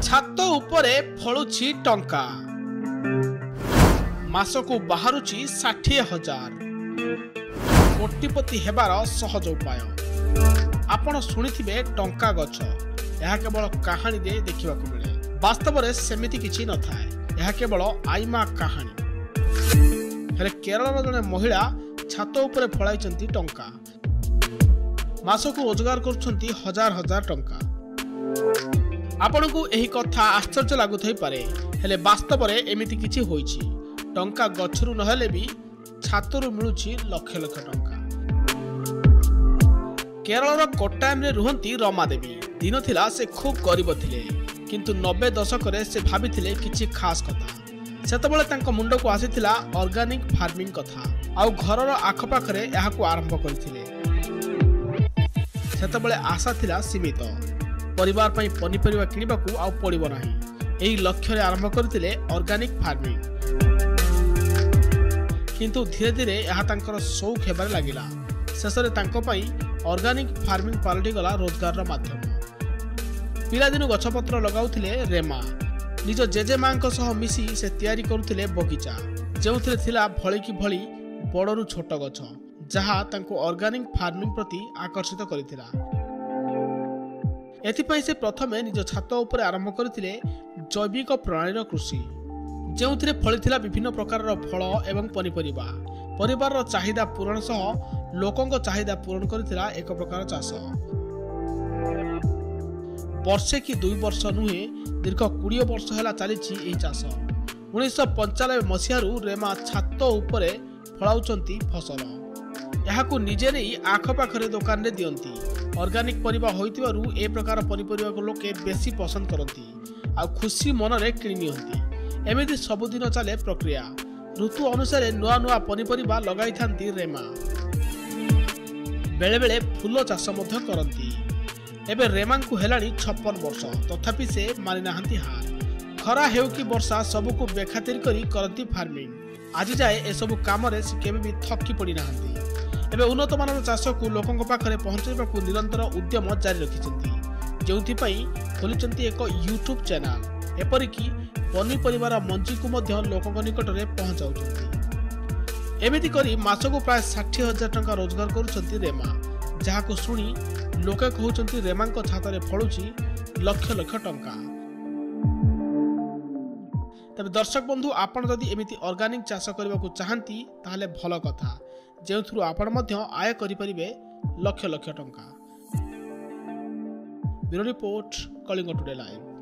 छात उपरे फलुछि टंका मासकु बाहरुछि 60,000 कोटिपति हेबार सहज उपाय। आपण शुणिथिबे टंका गछ यह केवल कहानी दे देखा मिले वास्तव में सेमिति किछि न थाए यह केवल आईमा कहानी। हेले केरल जने महिला छात उपरे फळाइचंती टंका मासकु रोजगार करुछंती हजार हजार टंका। आपनकु एही कथा आश्चर्य लागुथै पारे हेले वास्तव में एमिति किछि होइछि। टंका गछरु नहेले भी छातरु मिलुछि लक्ष लक्ष टंका। केरल कोट्टायम रे रुहंती रमा देवी दिन थिला से खूब गरीब थिले किंतु 90 दशक रे से भाबिथिले किछि खास कथा। सेतबेले तांको मुंड को आसीथिला ऑर्गेनिक फार्मिंग कथा आउ घरर आखपाखरे एहाकु आरंभ करथिले। सेतबेले आशा थिला सीमित परिवार पई पनिपरिवा किनिबाकू आउ पड़िबो नाही एही लक्ष्य रे आरंभ करथिले ऑर्गेनिक फार्मिंग। किंतु धीरे धीरे यह तांकर शौक हेबार लागिला। शेषरे तांको पई ऑर्गेनिक फार्मिंग पलटि गला रोजगार माध्यम। पिलादिनु गछपत्र लगाउथिले रेमा निज जेजे मांक सह मिसी से तैयारी करुथिले बगीचा जेउथिले थिला भଳି कि भଳି बड़रू छोट गछ जहा तांको ऑर्गेनिक फार्मिंग प्रति आकर्षित करिथिला। एथिपई से प्रथमे निज छात उपरे आरंभ करथिले जैविक प्रणालीर कृषि जेउथिरे फळिथिला विभिन्न प्रकारर फल एवं पनिपरिबा। परिवार चाहिदा पूरण सह लोकंक चाहिदा पूरण करथिला एक प्रकार चाष। वर्षे कि 2 वर्ष नुहे दीर्घ 20 वर्ष हैला चलीछि एही चाष। 1995 मसिहारु रेमा छात उपरे फळाउचंती फसल याकू निजे नहीं आखपाखरे दुकान रे दियंती। ऑर्गेनिक परिबा होइतिबारु ए प्रकार पनिपरिबा को लोके बेसी पसंद करंती आ खुशी मन रे किनि नियंती। एमिति सबुदिन चले प्रक्रिया ऋतु अनुसार नुआ नुआ पनिपरिबा लगाई थांती रेमा। बेले बेले फूल चाष मध्य करंती। एबे रेमांकु हेलानी 56 वर्ष तथापि से मानि नाहंती हार। खरा हेउ कि वर्षा सबको बेखातिर करी करंती फार्मिंग। आज जाए ए सब काम रे से केबे भी थक्की पड़ी नाहंती। एबे उन्नत मानव चाष को लोकंक पाखरे पहुंचाइबाकू निरंतर उद्यम जारी रखिछंती जेउथि पई खोलिछंती एक यूट्यूब चैनल एपरिकी पनिपरिबार मंजी को मध्य लोकंक निकट रे पहुंचाउछंती। एमिति करी मासको प्राय 60,000 टंका रोजगार करुछंती रेमा जहाको सुनी लोके कहउछंती रेमांक छातरे फळुछि लक्ष लक्ष टंका। तबे दर्शक बंधु आपण जदि एमिति ऑर्गेनिक चाष करबाकू चाहंती ताहले भलो कथा जेउथुरु आपण मध्य आय करि परिबे लक्ष लक्ष टंका। Bureau report Kalinga today live.